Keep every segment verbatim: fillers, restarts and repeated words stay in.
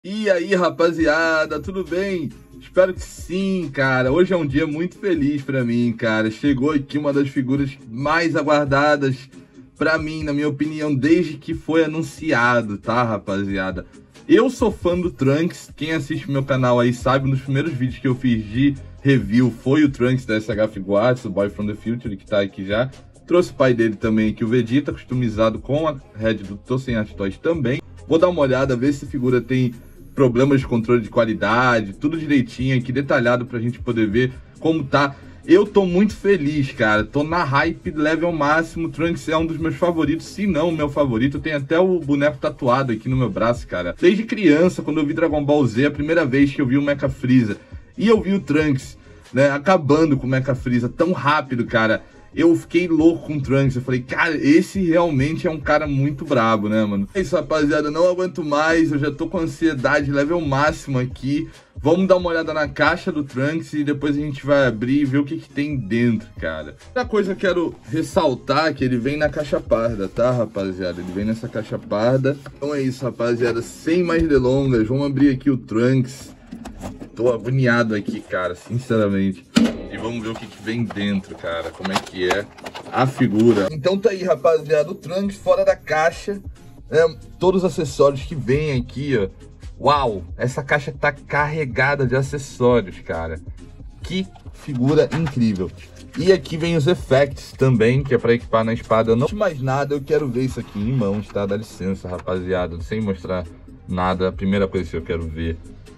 E aí, rapaziada, tudo bem? Espero que sim, cara. Hoje é um dia muito feliz pra mim, cara. Chegou aqui uma das figuras mais aguardadas pra mim, na minha opinião, desde que foi anunciado, tá, rapaziada? Eu sou fã do Trunks. Quem assiste meu canal aí sabe, um dos primeiros vídeos que eu fiz de review foi o Trunks da S H Figuarts, o Boy from the Future, que tá aqui já. Trouxe o pai dele também aqui, o Vegeta, customizado com a head do Tô Sem Arte Toys também. Vou dar uma olhada, ver se a figura tem problemas de controle de qualidade, tudo direitinho aqui, detalhado pra gente poder ver como tá. Eu tô muito feliz, cara, tô na hype level máximo. Trunks é um dos meus favoritos, se não o meu favorito. Tem até o boneco tatuado aqui no meu braço, cara. Desde criança, quando eu vi Dragon Ball Z, a primeira vez que eu vi o Mecha Freeza, e eu vi o Trunks, né, acabando com o Mecha Freeza tão rápido, cara, eu fiquei louco com o Trunks. Eu falei, cara, esse realmente é um cara muito brabo, né, mano? É isso, rapaziada, não aguento mais, eu já tô com ansiedade level máximo aqui. Vamos dar uma olhada na caixa do Trunks e depois a gente vai abrir e ver o que que tem dentro, cara. Outra coisa que eu quero ressaltar é que ele vem na caixa parda, tá, rapaziada? Ele vem nessa caixa parda. Então é isso, rapaziada, sem mais delongas, vamos abrir aqui o Trunks. Tô agoniado aqui, cara, sinceramente. E vamos ver o que que vem dentro, cara, como é que é a figura. Então tá aí, rapaziada, o Trunks fora da caixa, né? Todos os acessórios que vem aqui, ó. Uau, essa caixa tá carregada de acessórios, cara. Que figura incrível. E aqui vem os effects também, que é pra equipar na espada. Não de mais nada, eu quero ver isso aqui em mãos, tá? Dá licença, rapaziada, sem mostrar nada. A primeira coisa que eu quero ver,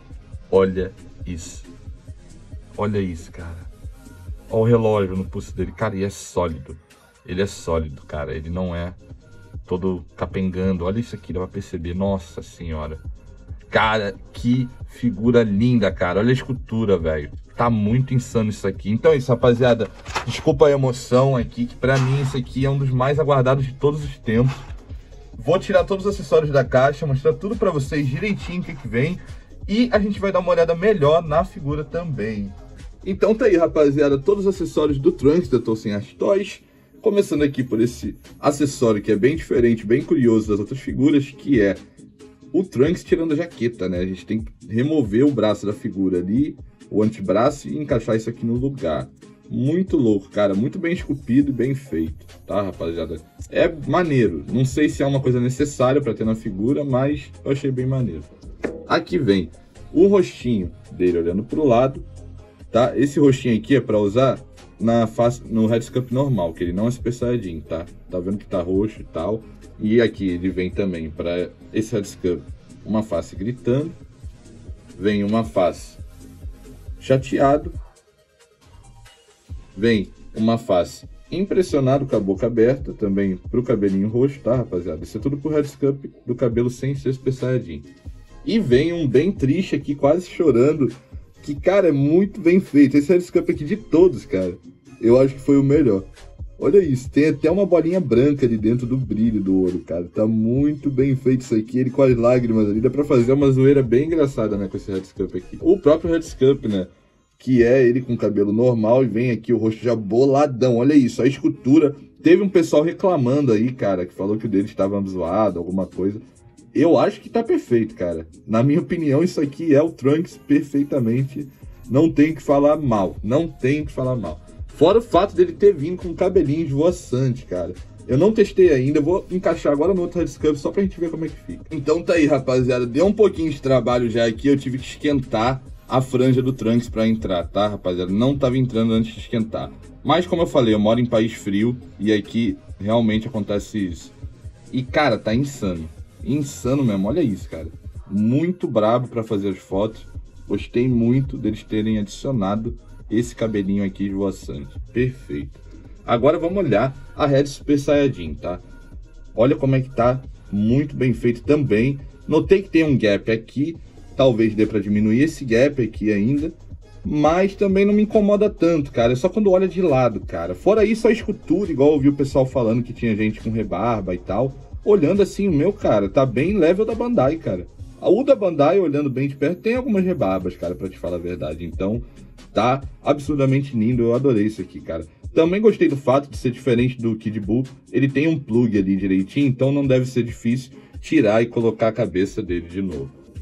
olha isso. Olha isso, cara. Olha o relógio no pulso dele. Cara, e é sólido. Ele é sólido, cara. Ele não é todo capengando. Olha isso aqui, dá pra perceber. Nossa senhora. Cara, que figura linda, cara. Olha a escultura, velho. Tá muito insano isso aqui. Então é isso, rapaziada. Desculpa a emoção aqui, que pra mim isso aqui é um dos mais aguardados de todos os tempos. Vou tirar todos os acessórios da caixa, mostrar tudo pra vocês direitinho o que que vem. E a gente vai dar uma olhada melhor na figura também. Então tá aí, rapaziada, todos os acessórios do Trunks da Tô Sem Arte Toys. Começando aqui por esse acessório que é bem diferente, bem curioso das outras figuras, que é o Trunks tirando a jaqueta, né? A gente tem que remover o braço da figura ali, o antebraço, e encaixar isso aqui no lugar. Muito louco, cara, muito bem esculpido e bem feito, tá, rapaziada? É maneiro, não sei se é uma coisa necessária pra ter na figura, mas eu achei bem maneiro. Aqui vem o rostinho dele olhando pro lado, tá? Esse rostinho aqui é pra usar na face, no headsculpt normal, que ele não é Super Saiyajin, tá? Tá vendo que tá roxo e tal. E aqui ele vem também para esse headsculpt uma face gritando, vem uma face chateado, vem uma face impressionado com a boca aberta, também pro cabelinho roxo, tá, rapaziada? Isso é tudo pro headsculpt do cabelo sem ser Super Saiyajin. E vem um bem triste aqui, quase chorando, que, cara, é muito bem feito. Esse headsculpt aqui de todos, cara, eu acho que foi o melhor. Olha isso, tem até uma bolinha branca ali dentro do brilho do olho, cara. Tá muito bem feito isso aqui, ele com as lágrimas ali. Dá pra fazer uma zoeira bem engraçada, né, com esse headsculpt aqui. O próprio headsculpt, né, que é ele com cabelo normal e vem aqui o rosto já boladão. Olha isso, a escultura. Teve um pessoal reclamando aí, cara, que falou que o dele estava zoado, alguma coisa. Eu acho que tá perfeito, cara. Na minha opinião, isso aqui é o Trunks perfeitamente. Não tem que falar mal, não tem que falar mal. Fora o fato dele ter vindo com um cabelinho esvoaçante, cara. Eu não testei ainda, vou encaixar agora no outro headsculpt só pra gente ver como é que fica. Então tá aí, rapaziada, deu um pouquinho de trabalho já aqui, eu tive que esquentar a franja do Trunks pra entrar, tá, rapaziada? Não tava entrando antes de esquentar. Mas como eu falei, eu moro em país frio e aqui realmente acontece isso. E, cara, tá insano. Insano mesmo, olha isso, cara. Muito brabo pra fazer as fotos. Gostei muito deles terem adicionado esse cabelinho aqui esvoaçante. Perfeito. Agora vamos olhar a head Super Saiyajin, tá? Olha como é que tá. Muito bem feito também. Notei que tem um gap aqui. Talvez dê pra diminuir esse gap aqui ainda. Mas também não me incomoda tanto, cara. É só quando olha de lado, cara. Fora isso, a escultura, igual eu ouvi o pessoal falando que tinha gente com rebarba e tal. Olhando assim, o meu, cara, tá bem level da Bandai, cara. O da Bandai, olhando bem de perto, tem algumas rebarbas, cara, pra te falar a verdade. Então, tá absurdamente lindo. Eu adorei isso aqui, cara. Também gostei do fato de ser diferente do Kid Buu. Ele tem um plug ali direitinho, então não deve ser difícil tirar e colocar a cabeça dele de novo.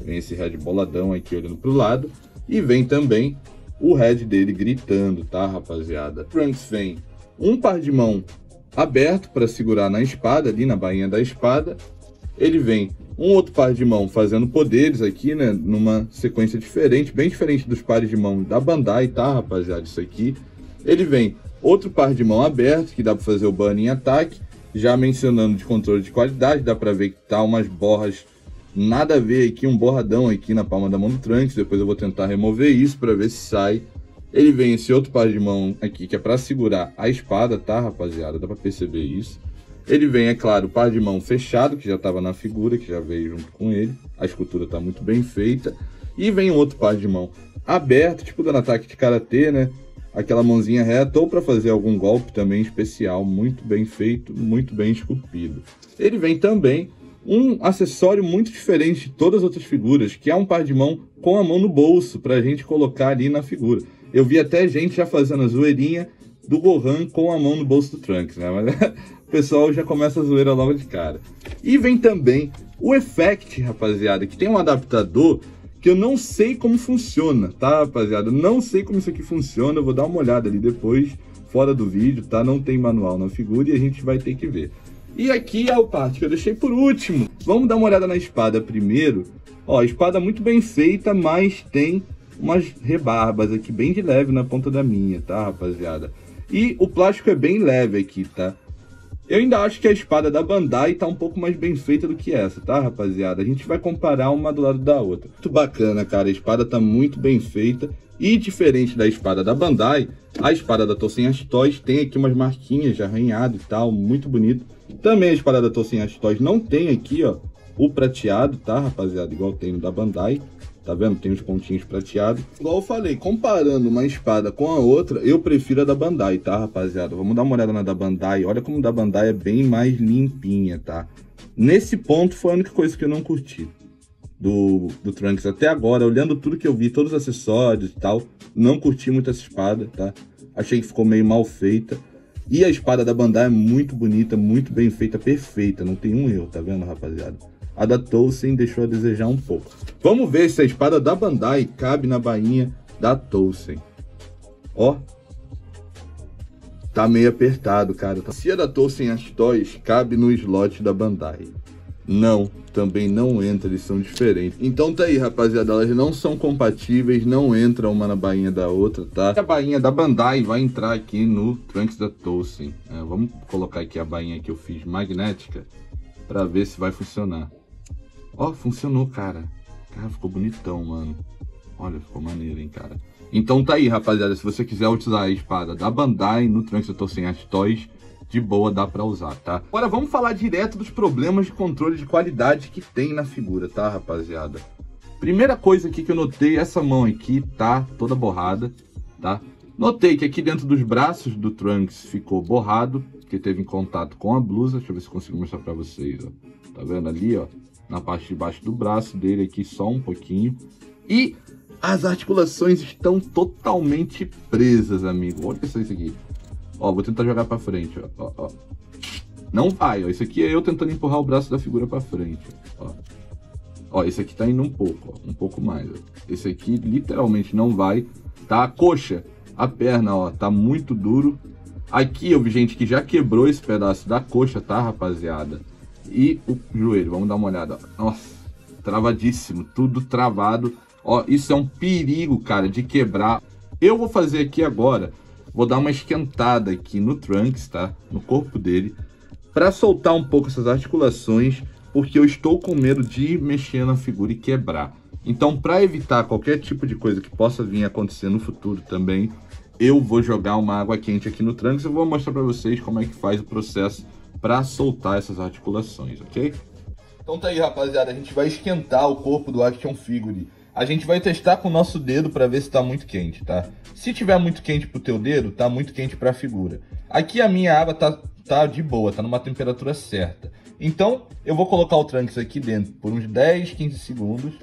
Vem esse head boladão aqui olhando pro lado. E vem também o head dele gritando, tá, rapaziada? O Trunks vem um par de mão aberto para segurar na espada, ali na bainha da espada. Ele vem um outro par de mão fazendo poderes aqui, né? Numa sequência diferente, bem diferente dos pares de mão da Bandai, tá, rapaziada? Isso aqui. Ele vem outro par de mão aberto, que dá para fazer o ban em ataque. Já mencionando de controle de qualidade, dá para ver que tá umas borras nada a ver aqui, um borradão aqui na palma da mão do Trunks. Depois eu vou tentar remover isso para ver se sai. Ele vem esse outro par de mão aqui, que é para segurar a espada, tá, rapaziada? Dá para perceber isso. Ele vem, é claro, o par de mão fechado, que já estava na figura, que já veio junto com ele. A escultura está muito bem feita. E vem outro par de mão aberto, tipo dando ataque de karatê, né? Aquela mãozinha reta, ou para fazer algum golpe também especial. Muito bem feito, muito bem esculpido. Ele vem também um acessório muito diferente de todas as outras figuras, que é um par de mão com a mão no bolso, para a gente colocar ali na figura. Eu vi até gente já fazendo a zoeirinha do Gohan com a mão no bolso do Trunks, né? Mas o pessoal já começa a zoeira logo de cara. E vem também o Effect, rapaziada, que tem um adaptador que eu não sei como funciona, tá, rapaziada? Eu não sei como isso aqui funciona, eu vou dar uma olhada ali depois, fora do vídeo, tá? Não tem manual na figura e a gente vai ter que ver. E aqui é a parte que eu deixei por último. Vamos dar uma olhada na espada primeiro. Ó, a espada muito bem feita, mas tem umas rebarbas aqui bem de leve na ponta da minha, tá, rapaziada? E o plástico é bem leve aqui, tá? Eu ainda acho que a espada da Bandai tá um pouco mais bem feita do que essa, tá, rapaziada? A gente vai comparar uma do lado da outra. Muito bacana, cara. A espada tá muito bem feita. E diferente da espada da Bandai, a espada da Tousen Toys tem aqui umas marquinhas de arranhado e tal, muito bonito. Também a espada da Tousen Toys não tem aqui, ó, o prateado, tá, rapaziada? Igual tem no da Bandai. Tá vendo? Tem os pontinhos prateados. Igual eu falei, comparando uma espada com a outra, eu prefiro a da Bandai, tá, rapaziada? Vamos dar uma olhada na da Bandai. Olha como a da Bandai é bem mais limpinha, tá? Nesse ponto foi a única coisa que eu não curti do, do Trunks até agora. Olhando tudo que eu vi, todos os acessórios e tal, não curti muito essa espada, tá? Achei que ficou meio mal feita. E a espada da Bandai é muito bonita, muito bem feita, perfeita. Não tem um erro, tá vendo, rapaziada? A da Tousen deixou a desejar um pouco. Vamos ver se a espada da Bandai cabe na bainha da Tousen. Ó. Tá meio apertado, cara. Se a da Tousen Toys cabe no slot da Bandai. Não, também não entra, eles são diferentes. Então tá aí, rapaziada, elas não são compatíveis, não entra uma na bainha da outra, tá? A bainha da Bandai vai entrar aqui no Trunks da Tousen. É, vamos colocar aqui a bainha que eu fiz magnética pra ver se vai funcionar. Ó, funcionou, cara. Cara, ficou bonitão, mano. Olha, ficou maneiro, hein, cara. Então tá aí, rapaziada. Se você quiser utilizar a espada da Bandai no Trunks da Tousen Toys, de boa dá pra usar, tá? Agora vamos falar direto dos problemas de controle de qualidade que tem na figura, tá, rapaziada? Primeira coisa aqui que eu notei, essa mão aqui tá toda borrada, tá? Notei que aqui dentro dos braços do Trunks ficou borrado, que teve em contato com a blusa. Deixa eu ver se eu consigo mostrar pra vocês, ó. Tá vendo ali, ó? Na parte de baixo do braço dele aqui, só um pouquinho. E as articulações estão totalmente presas, amigo. Olha só isso aqui. Ó, vou tentar jogar pra frente, ó. Ó, ó. Não vai, ó. Isso aqui é eu tentando empurrar o braço da figura pra frente, ó. Ó, esse aqui tá indo um pouco, ó. Um pouco mais, ó. Esse aqui literalmente não vai. Tá? A coxa, a perna, ó, tá muito duro. Aqui eu vi gente que já quebrou esse pedaço da coxa, tá, rapaziada? E o joelho, vamos dar uma olhada. Nossa, travadíssimo, tudo travado. Ó, isso é um perigo, cara, de quebrar. Eu vou fazer aqui agora, vou dar uma esquentada aqui no Trunks, tá? No corpo dele, para soltar um pouco essas articulações, porque eu estou com medo de mexer na figura e quebrar. Então, para evitar qualquer tipo de coisa que possa vir a acontecer no futuro também, eu vou jogar uma água quente aqui no Trunks. Eu vou mostrar para vocês como é que faz o processo para soltar essas articulações, ok? Então tá aí, rapaziada, a gente vai esquentar o corpo do Action Figure. A gente vai testar com o nosso dedo para ver se tá muito quente, tá? Se tiver muito quente pro teu dedo, tá muito quente para a figura. Aqui a minha água tá, tá de boa, tá numa temperatura certa. Então, eu vou colocar o Trunks aqui dentro por uns dez, quinze segundos.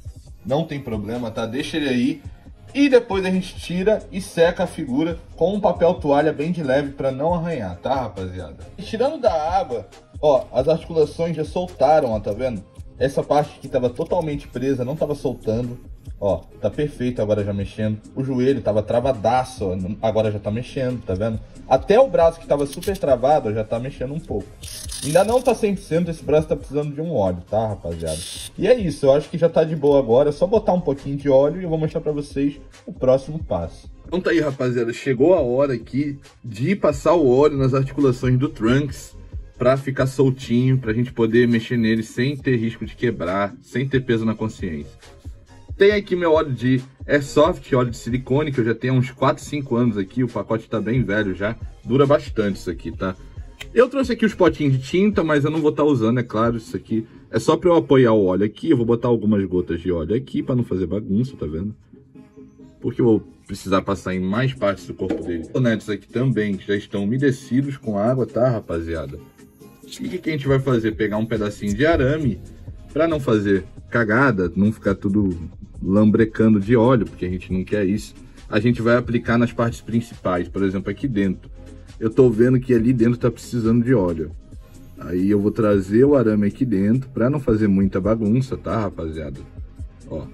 Não tem problema, tá? Deixa ele aí. E depois a gente tira e seca a figura com um papel toalha bem de leve para não arranhar, tá, rapaziada? E tirando da água, ó, as articulações já soltaram, ó, tá vendo? Essa parte que tava totalmente presa, não tava soltando. Ó, tá perfeito agora já mexendo. O joelho tava travadaço, ó, agora já tá mexendo, tá vendo? Até o braço que tava super travado, ó, já tá mexendo um pouco. Ainda não tá cem por cento, esse braço tá precisando de um óleo, tá, rapaziada? E é isso, eu acho que já tá de boa agora. É só botar um pouquinho de óleo e eu vou mostrar pra vocês o próximo passo. Então tá aí, rapaziada, chegou a hora aqui de passar o óleo nas articulações do Trunks pra ficar soltinho, pra gente poder mexer nele sem ter risco de quebrar, sem ter peso na consciência. Tem aqui meu óleo de Airsoft, óleo de silicone, que eu já tenho há uns quatro, cinco anos aqui. O pacote tá bem velho já, dura bastante isso aqui, tá? Eu trouxe aqui os potinhos de tinta, mas eu não vou estar usando, é claro, isso aqui. É só para eu apoiar o óleo aqui, eu vou botar algumas gotas de óleo aqui para não fazer bagunça, tá vendo? Porque eu vou precisar passar em mais partes do corpo dele. Os cotonetes aqui também, que já estão umedecidos com água, tá, rapaziada? E o que, que a gente vai fazer? Pegar um pedacinho de arame, para não fazer cagada, não ficar tudo lambrecando de óleo, porque a gente não quer isso. A gente vai aplicar nas partes principais, por exemplo, aqui dentro. Eu tô vendo que ali dentro tá precisando de óleo. Aí eu vou trazer o arame aqui dentro, para não fazer muita bagunça, tá, rapaziada? Ó,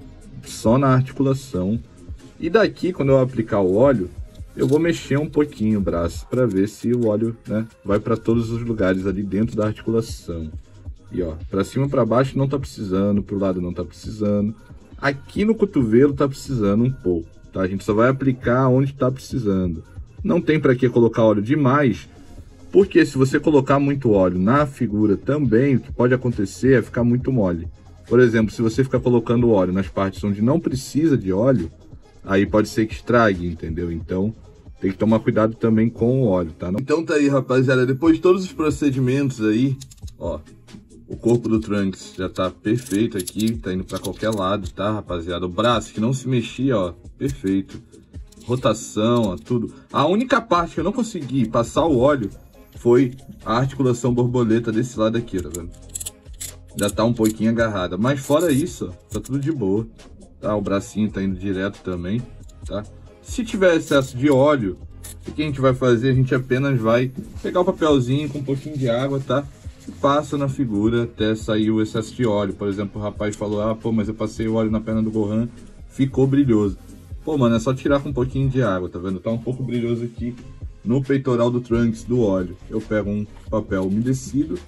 só na articulação. E daqui, quando eu aplicar o óleo, eu vou mexer um pouquinho o braço, para ver se o óleo, né, vai para todos os lugares ali dentro da articulação. E ó, para cima, para baixo não tá precisando, pro lado não tá precisando. Aqui no cotovelo tá precisando um pouco, tá? A gente só vai aplicar onde tá precisando. Não tem para que colocar óleo demais, porque se você colocar muito óleo na figura também, o que pode acontecer é ficar muito mole. Por exemplo, se você ficar colocando óleo nas partes onde não precisa de óleo, aí pode ser que estrague, entendeu? Então, tem que tomar cuidado também com o óleo, tá? Então tá aí, rapaziada, depois de todos os procedimentos aí, ó, o corpo do Trunks já tá perfeito aqui, tá indo pra qualquer lado, tá, rapaziada? O braço que não se mexia, ó, perfeito. Rotação, ó, tudo. A única parte que eu não consegui passar o óleo foi a articulação borboleta desse lado aqui, tá vendo? Já tá um pouquinho agarrada, mas fora isso, ó, tá tudo de boa, tá? O bracinho tá indo direto também, tá? Se tiver excesso de óleo, o que a gente vai fazer? A gente apenas vai pegar o papelzinho com um pouquinho de água, tá? E passa na figura até sair o excesso de óleo. Por exemplo, o rapaz falou, ah, pô, mas eu passei o óleo na perna do Gohan, ficou brilhoso. Pô, mano, é só tirar com um pouquinho de água, tá vendo? Tá um pouco brilhoso aqui no peitoral do Trunks, do óleo. Eu pego um papel umedecido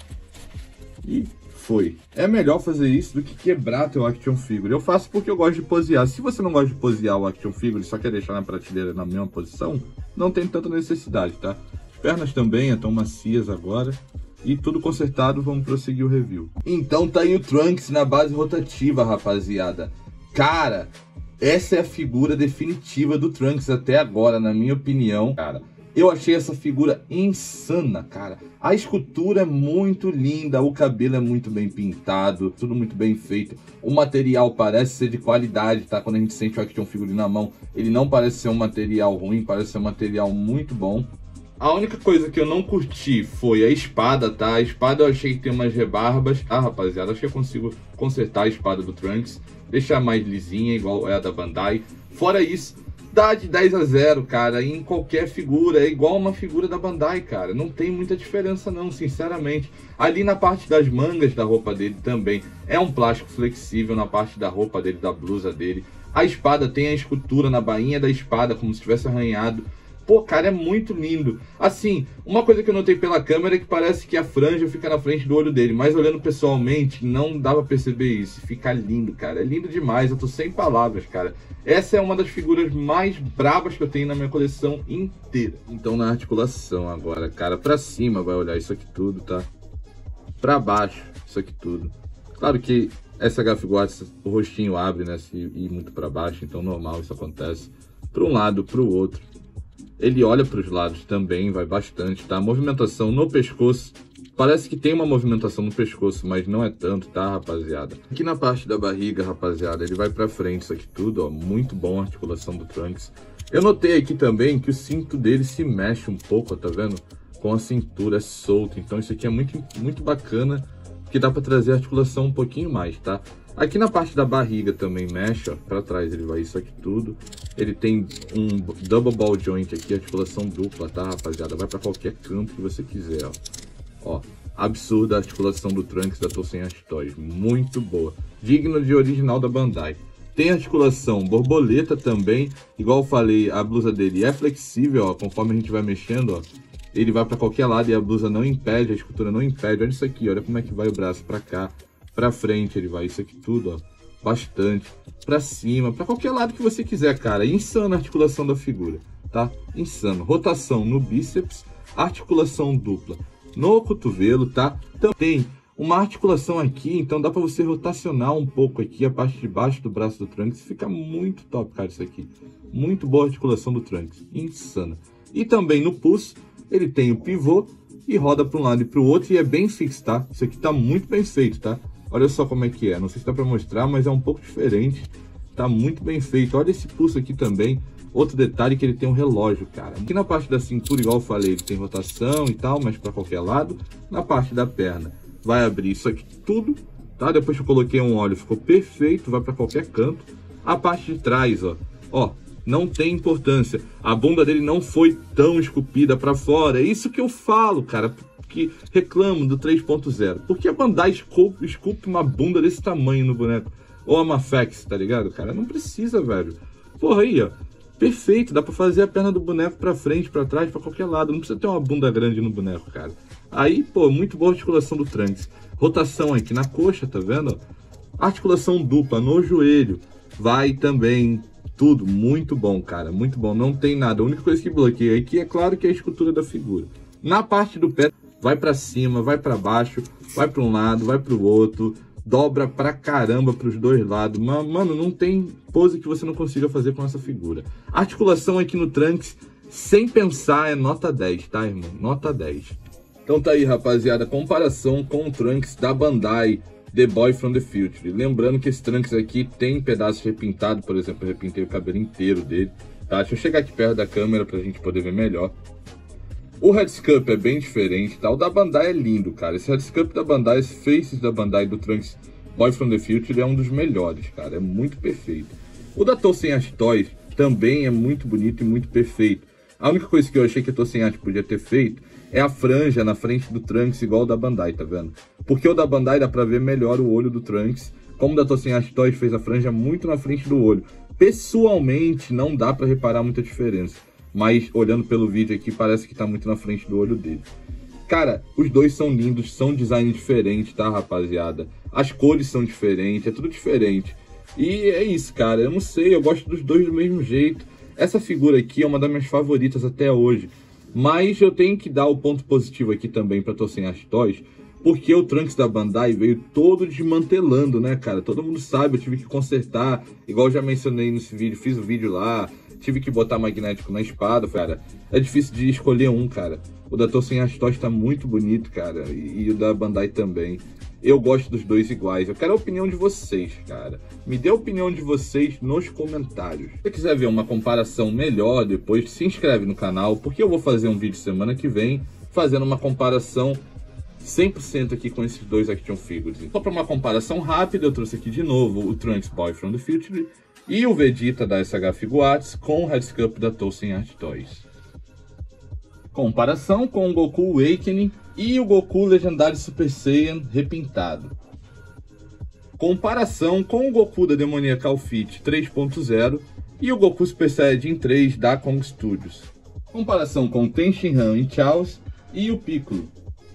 e foi. É melhor fazer isso do que quebrar teu action figure. Eu faço porque eu gosto de posear. Se você não gosta de posear o action figure e só quer deixar na prateleira na mesma posição, não tem tanta necessidade, tá? As pernas também estão macias agora. E tudo consertado, vamos prosseguir o review. Então tá aí o Trunks na base rotativa, rapaziada. Cara, essa é a figura definitiva do Trunks até agora, na minha opinião, cara. Eu achei essa figura insana, cara. A escultura é muito linda, o cabelo é muito bem pintado, tudo muito bem feito. O material parece ser de qualidade, tá? Quando a gente sente o action figure na mão, ele não parece ser um material ruim, parece ser um material muito bom. A única coisa que eu não curti foi a espada, tá? A espada eu achei que tem umas rebarbas. Ah, rapaziada, acho que eu consigo consertar a espada do Trunks, deixar mais lisinha, igual é a da Bandai. Fora isso, dá de dez a zero, cara, em qualquer figura. É igual uma figura da Bandai, cara. Não tem muita diferença não, sinceramente. Ali na parte das mangas da roupa dele também é um plástico flexível, na parte da roupa dele, da blusa dele. A espada tem a escultura na bainha da espada, como se tivesse arranhado. Pô, cara, é muito lindo. Assim, uma coisa que eu notei pela câmera é que parece que a franja fica na frente do olho dele, mas olhando pessoalmente, não dá pra perceber isso. Fica lindo, cara. É lindo demais, eu tô sem palavras, cara. Essa é uma das figuras mais brabas que eu tenho na minha coleção inteira. Então, na articulação agora, cara, pra cima vai olhar isso aqui tudo, tá? Pra baixo, isso aqui tudo. Claro que essa Gafiguards, o rostinho abre, né, se ir muito pra baixo, então normal isso acontece. Pra um lado, pro outro. Ele olha para os lados também, vai bastante, tá? A movimentação no pescoço, parece que tem uma movimentação no pescoço, mas não é tanto, tá, rapaziada? Aqui na parte da barriga, rapaziada, ele vai para frente, isso aqui tudo, ó, muito bom a articulação do Trunks. Eu notei aqui também que o cinto dele se mexe um pouco, ó, tá vendo? Com a cintura, é solto, então isso aqui é muito, muito bacana, porque dá para trazer a articulação um pouquinho mais, tá? Aqui na parte da barriga também mexe, ó, pra trás ele vai isso aqui tudo. Ele tem um double ball joint aqui, articulação dupla, tá, rapaziada? Vai pra qualquer canto que você quiser, ó. Ó, absurda a articulação do Trunks da Tolkien Art Toys, muito boa, digna de original da Bandai. Tem articulação borboleta também, igual eu falei, a blusa dele é flexível, ó, conforme a gente vai mexendo, ó, ele vai para qualquer lado e a blusa não impede, a escultura não impede. Olha isso aqui, olha como é que vai o braço para cá, para frente, ele vai, isso aqui tudo, ó, bastante, para cima, para qualquer lado que você quiser, cara. Insana a articulação da figura, tá? Insano. Rotação no bíceps, articulação dupla no cotovelo, tá? Então tem uma articulação aqui, então dá para você rotacionar um pouco aqui a parte de baixo do braço do Trunks. Fica muito top, cara, isso aqui. Muito boa articulação do Trunks. Insana. E também no pulso, ele tem o pivô e roda para um lado e para o outro. E é bem fixo, tá? Isso aqui tá muito bem feito, tá? Olha só como é que é. Não sei se dá para mostrar, mas é um pouco diferente. Tá muito bem feito. Olha esse pulso aqui também. Outro detalhe que ele tem um relógio, cara. Aqui na parte da cintura, igual eu falei, ele tem rotação e tal, mas para qualquer lado. Na parte da perna, vai abrir isso aqui tudo, tá? Depois que eu coloquei um óleo, ficou perfeito, vai para qualquer canto. A parte de trás, ó, ó, não tem importância. A bunda dele não foi tão esculpida para fora. É isso que eu falo, cara, que reclamo do três ponto zero. Porque a Bandai esculpe, esculpe uma bunda desse tamanho no boneco? Ou a Mafex, tá ligado, cara? Não precisa, velho. Porra, aí, ó. Perfeito, dá pra fazer a perna do boneco pra frente, pra trás, pra qualquer lado. Não precisa ter uma bunda grande no boneco, cara. Aí, pô, muito boa articulação do Trunks. Rotação aqui na coxa, tá vendo? Articulação dupla no joelho. Vai também, tudo muito bom, cara. Muito bom, não tem nada. A única coisa que bloqueia aqui é claro que é a escultura da figura. Na parte do pé, vai pra cima, vai pra baixo, vai pra um lado, vai pro outro. Dobra pra caramba pros dois lados. Mano, não tem pose que você não consiga fazer com essa figura. Articulação aqui no Trunks, sem pensar, é nota dez, tá, irmão? Nota dez. Então tá aí, rapaziada, comparação com o Trunks da Bandai, The Boy from the Future. Lembrando que esse Trunks aqui tem pedaços repintados, por exemplo, eu repintei o cabelo inteiro dele, tá? Deixa eu chegar aqui perto da câmera pra gente poder ver melhor. O headsculpt é bem diferente, tá? O da Bandai é lindo, cara. Esse headsculpt da Bandai, esse faces da Bandai do Trunks Boy from the Future é um dos melhores, cara. É muito perfeito. O da Tolkien Art Toys também é muito bonito e muito perfeito. A única coisa que eu achei que a Tolkien Art podia ter feito é a franja na frente do Trunks igual o da Bandai, tá vendo? Porque o da Bandai dá pra ver melhor o olho do Trunks, como o da Tolkien Art Toys fez a franja muito na frente do olho. Pessoalmente, não dá pra reparar muita diferença. Mas olhando pelo vídeo aqui, parece que tá muito na frente do olho dele. Cara, os dois são lindos, são design diferente, tá, rapaziada? As cores são diferentes, é tudo diferente. E é isso, cara, eu não sei, eu gosto dos dois do mesmo jeito. Essa figura aqui é uma das minhas favoritas até hoje. Mas eu tenho que dar o ponto positivo aqui também pra Tolkien Art Toys, porque o Trunks da Bandai veio todo desmantelando, né, cara? Todo mundo sabe, eu tive que consertar, igual eu já mencionei nesse vídeo, fiz o vídeo lá, tive que botar magnético na espada, cara. É difícil de escolher um, cara. O da Tolkien Art Toys tá muito bonito, cara, e, e o da Bandai também. Eu gosto dos dois iguais. Eu quero a opinião de vocês, cara. Me dê a opinião de vocês nos comentários. Se você quiser ver uma comparação melhor depois, se inscreve no canal, porque eu vou fazer um vídeo semana que vem, fazendo uma comparação cem por cento aqui com esses dois action figures. Só para uma comparação rápida, eu trouxe aqui de novo o Trunks Boy from the Future e o Vegeta da S H Figuarts com o headsculpt da Tolkien Art Toys. Comparação com o Goku Awakening e o Goku Legendário Super Saiyan repintado. Comparação com o Goku da Demoniacal Fit três ponto zero e o Goku Super Saiyajin três da Kong Studios. Comparação com Ten Shinhan e Chaos e o Piccolo.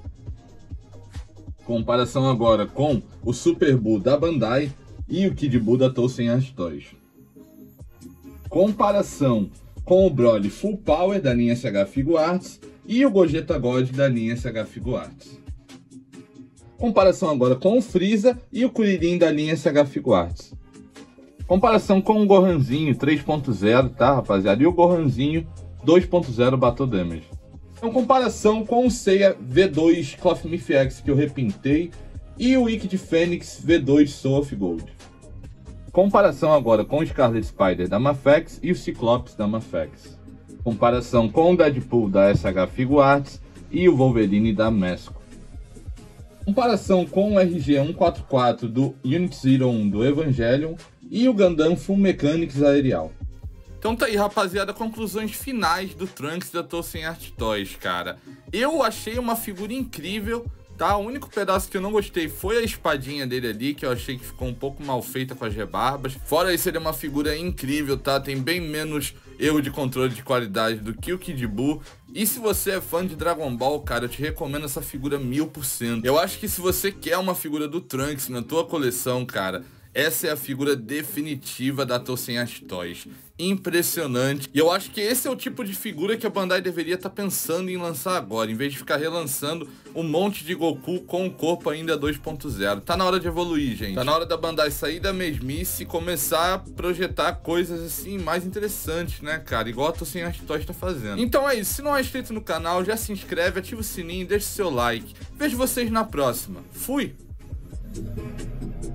Comparação agora com o Super Buu da Bandai e o Kid Buu da Tolkien Art Toys. Comparação com o Broly Full Power da linha S H Figuarts e o Gogeta God da linha S H Figuarts. Comparação agora com o Freeza e o Kuririn da linha S H Figuarts. Comparação com o Gohanzinho três ponto zero, tá, rapaziada? E o Gohanzinho dois ponto zero Battle Damage. Então, comparação com o Seiya V dois Cloth Myth X que eu repintei e o Wicked Phoenix V dois Soul of Gold. Comparação agora com o Scarlet Spider da Mafex e o Cyclops da Mafex. Comparação com o Deadpool da S H Figuarts e o Wolverine da Mesco. Comparação com o R G cento e quarenta e quatro do Unit zero um do Evangelion e o Gundam Full Mechanics Aerial. Então tá aí, rapaziada, conclusões finais do Trunks da Tolkien Art Toys, cara. Eu achei uma figura incrível, tá? O único pedaço que eu não gostei foi a espadinha dele ali, que eu achei que ficou um pouco mal feita com as rebarbas. Fora isso, ele é uma figura incrível, tá? Tem bem menos erro de controle de qualidade do que o Kid Buu. E se você é fã de Dragon Ball, cara, eu te recomendo essa figura mil por cento. Eu acho que se você quer uma figura do Trunks na tua coleção, cara, essa é a figura definitiva da Tossen Art Toys. Impressionante. E eu acho que esse é o tipo de figura que a Bandai deveria estar tá pensando em lançar agora, em vez de ficar relançando um monte de Goku com o corpo ainda dois ponto zero. Tá na hora de evoluir, gente. Tá na hora da Bandai sair da mesmice e começar a projetar coisas assim mais interessantes, né, cara? Igual a Tossen Art Toys tá fazendo. Então é isso. Se não é inscrito no canal, já se inscreve, ativa o sininho, deixa o seu like. Vejo vocês na próxima. Fui!